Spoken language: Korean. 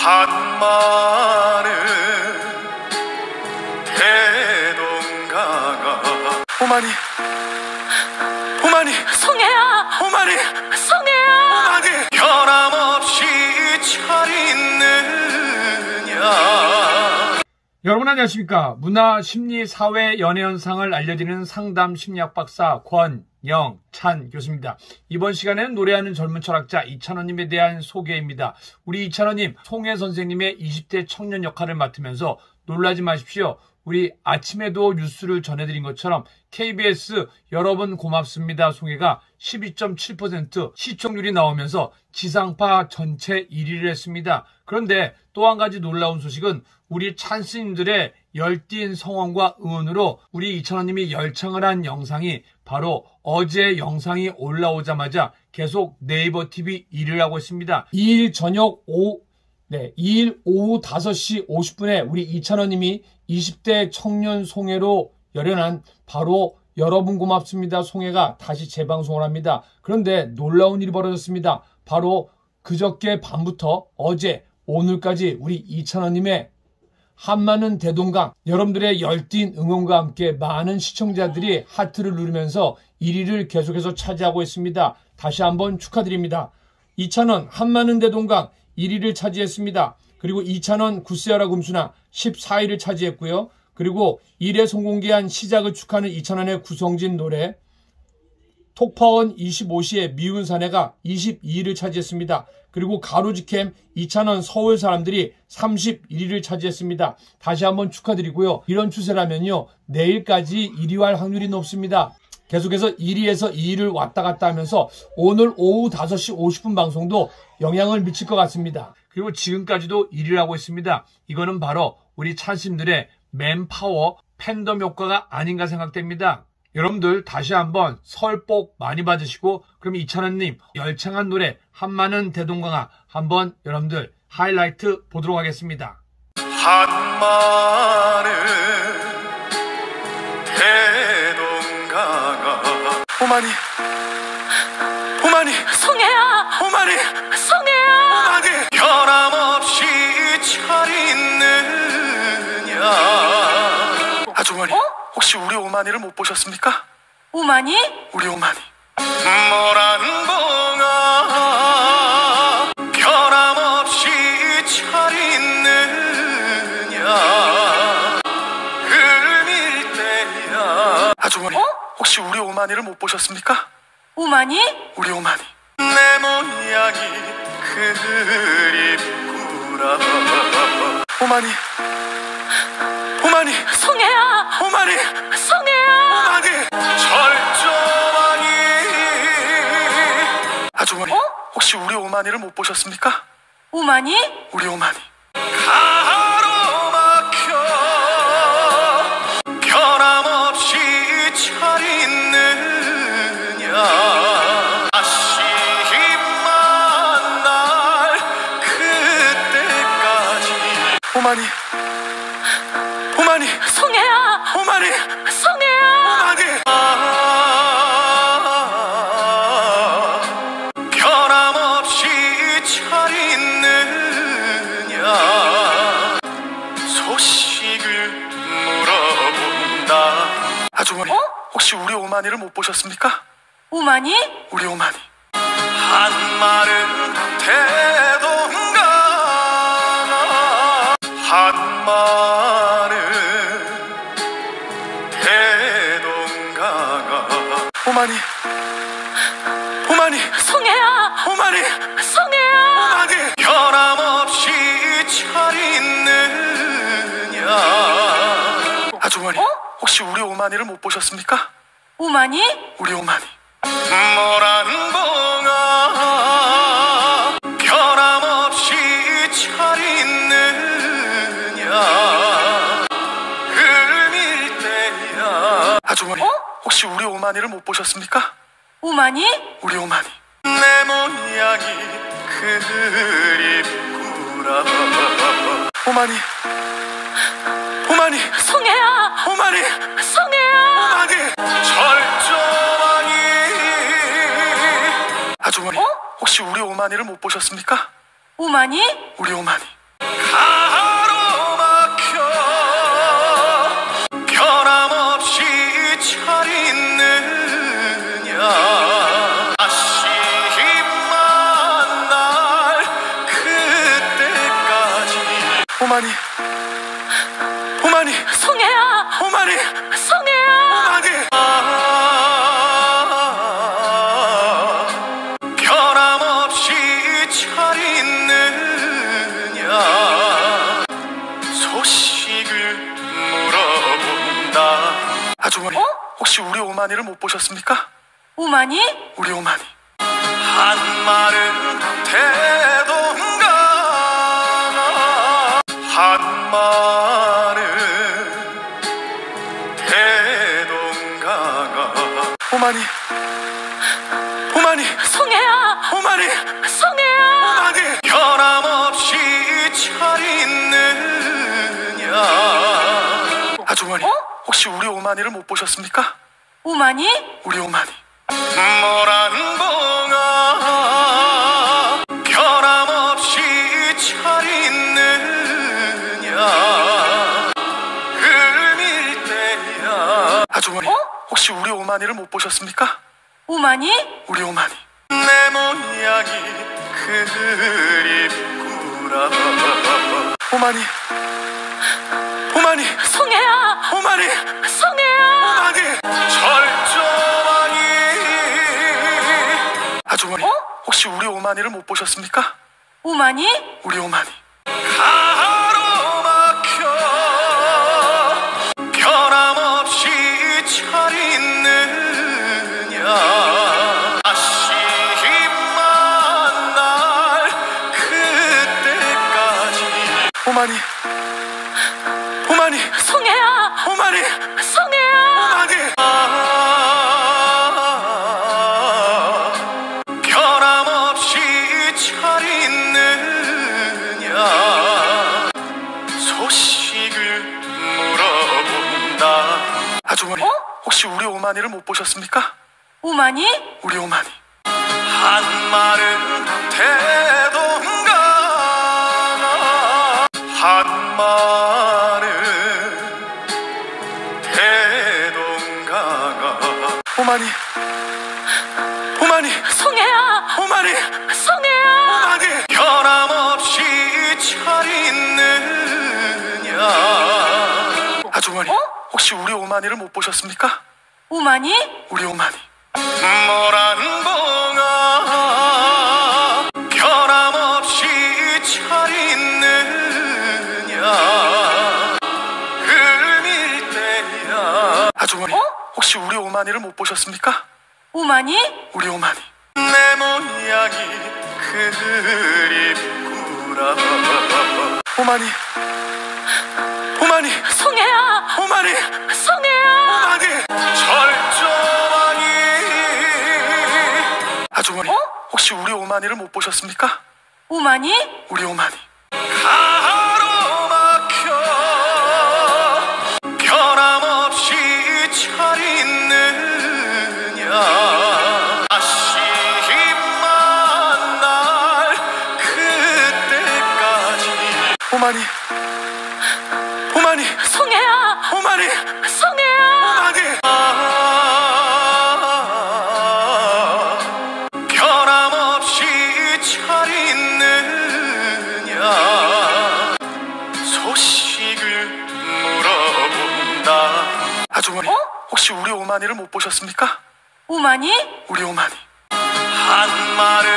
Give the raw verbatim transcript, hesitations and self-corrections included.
한마른 대동강아. 오마니 오마니 성혜야, 오마니 성혜야, 오마니 변함없이 잘 있느냐. 여러분 안녕하십니까. 문화, 심리, 사회, 연애 현상을 알려드리는 상담 심리학 박사 권영찬 교수입니다. 이번 시간에는 노래하는 젊은 철학자 이찬원님에 대한 소개입니다. 우리 이찬원님, 송혜 선생님의 이십 대 청년 역할을 맡으면서 놀라지 마십시오. 우리 아침에도 뉴스를 전해드린 것처럼 케이비에스 여러분 고맙습니다 송혜가 십이 점 칠 퍼센트 시청률이 나오면서 지상파 전체 일 위를 했습니다. 그런데 또 한 가지 놀라운 소식은 우리 찬스님들의 열띤 성원과 응원으로 우리 이찬원님이 열창을 한 영상이 바로 어제 영상이 올라오자마자 계속 네이버 티비 일 위를 하고 있습니다. 이 일 저녁 오후 네, 이 일 오후 다섯 시 오십 분에 우리 이찬원님이 이십 대 청년 송혜로 열연한 바로 여러분 고맙습니다 송혜가 다시 재방송을 합니다. 그런데 놀라운 일이 벌어졌습니다. 바로 그저께 밤부터 어제 오늘까지 우리 이찬원님의 한마는 대동강, 여러분들의 열띤 응원과 함께 많은 시청자들이 하트를 누르면서 일 위를 계속해서 차지하고 있습니다. 다시 한번 축하드립니다. 이찬원 한마는 대동강 일 위를 차지했습니다. 그리고 이찬원 구세아라 금수나 십사 위를 차지했고요. 그리고 일 회 성공기한 시작을 축하하는 이찬원의 구성진 노래 톡파원 이십오 시의 미운 사내가 이십이 위를 차지했습니다. 그리고 가로지캠 이찬원 서울 사람들이 삼십일 위를 차지했습니다. 다시 한번 축하드리고요. 이런 추세라면요, 내일까지 일 위 할 확률이 높습니다. 계속해서 일 위에서 이 위를 왔다 갔다 하면서 오늘 오후 다섯 시 오십 분 방송도 영향을 미칠 것 같습니다. 그리고 지금까지도 일 위를 하고 있습니다. 이거는 바로 우리 찬스님들의 맨파워 팬덤 효과가 아닌가 생각됩니다. 여러분들 다시 한번 설 복 많이 받으시고, 그럼 이찬원님 열창한 노래 한마는 대동강아 한번 여러분들 하이라이트 보도록 하겠습니다. 한마는 대동강아. 오마니 오마니 성혜야, 오마니 성혜야, 오마니 변함없이 잘 있느냐. 아주머니, 어? 혹시 우리 오마니를 못 보셨습니까? 오마니? 우리 오마니 모란봉아 변함없이 잘 있느냐. 금일 때야. 아주머니, 어? 혹시 우리 오마니를 못 보셨습니까? 오마니? 우리 오마니 내 모양이 그립구나. 오마니 오마니 성혜야, 오마니 성혜야, 오마니 철저하니. 아주머니, 어? 혹시 우리 오마니를 못 보셨습니까? 오마니? 우리 오마니 가로막혀 변함없이 잘 있느냐. 다시 만날 그때까지. 오마니 오마니 성혜야, 오마니 성혜야, 오마니 아, 변함없이 잘 있느냐. 소식을 물어본다. 아주머니, 어? 혹시 우리 오마니를 못 보셨습니까? 오마니? 우리 오마니 한마른 대동강아. 한마른 대동강아. 오마니 오마니 성혜야, 오마니 성혜야, 오마니 변함없이 잘 있느냐. 아주머니, 어? 혹시 우리 오마니를 못 보셨습니까? 오마니? 우리 오마니 모란봉아 변함없이 잘 있느냐. 금일 때야. 아주머니, 어? 혹시 우리 오마니를 못 보셨습니까? 오마니? 우리 오마니 내 모양이 그립구나. 오마니 오마니 성혜야, 오마니 성혜야, 오마니 철저하니. 아주머니, 어? 혹시 우리 오마니를 못 보셨습니까? 오마니? 우리 오마니 오마니 오마니 성혜야, 오마니 성혜야. 오마니 아, 변함없이 잘 있느냐 소식을 물어본다. 아주머니, 어? 혹시 우리 오마니를 못 보셨습니까? 오마니? 우리 오마니 한 말은 대동강 한 말은 대동강아. 오마니 오마니 성혜야, 오마니 성혜야. 오마니 변함없이 잘 있느냐. 아주머니, 어? 혹시 우리 오마니를 못 보셨습니까? 오마니? 우리 오마니 모란봉아 변함없이 잘 있느냐 을밀대야. 아주머니, 어? 혹시 우리 오마니를 못 보셨습니까? 오마니? 우리 오마니 내 모양이 그립구나. 오마니 오마니 성혜야, 오마니 성혜야. 오마니 철저하니. 아주머니, 어? 혹시 우리 오마니를 못 보셨습니까? 오마니? 우리 오마니 가로막혀 변함없이 잘 있느냐 다시 만날 그때까지. 오마니 오마니 성혜야, 오마니 성혜야. 오마니 아, 변함없이 잘 있느냐 소식을 물어본다. 아주머니, 어? 혹시 우리 오마니를 못 보셨습니까? 오마니? 우리 오마니 한 말은 대동강 한 말은 대동강아. 오마니 오마니 성혜야, 오마니 성혜야. 오마니 변함없이 잘 있느냐. 아주머니, 어? 혹시 우리 오마니를 못 보셨습니까? 오마니? 우리 오마니 모란봉아 변함없이 잘 있느냐 을밀대야. 아주머니, 어? 혹시 우리 오마니를 못 보셨습니까? 오마니? 우리 오마니 내 모양이 그립구나. 오마니 오마니 성혜야, 오마니 성혜야. 오마니 철저하니. 아주머니, 어? 혹시 우리 오마니를 못 보셨습니까? 오마니? 우리 오마니 가로막혀 변함없이 잘 있느냐 다시 만날 그때까지. 오마니 오마니 성혜야, 오마니 성혜야. 오마니 아, 변함없이 잘 있느냐 소식을 물어본다. 아주머니, 어? 혹시 우리 오마니를 못 보셨습니까? 오마니? 우리 오마니 한 말은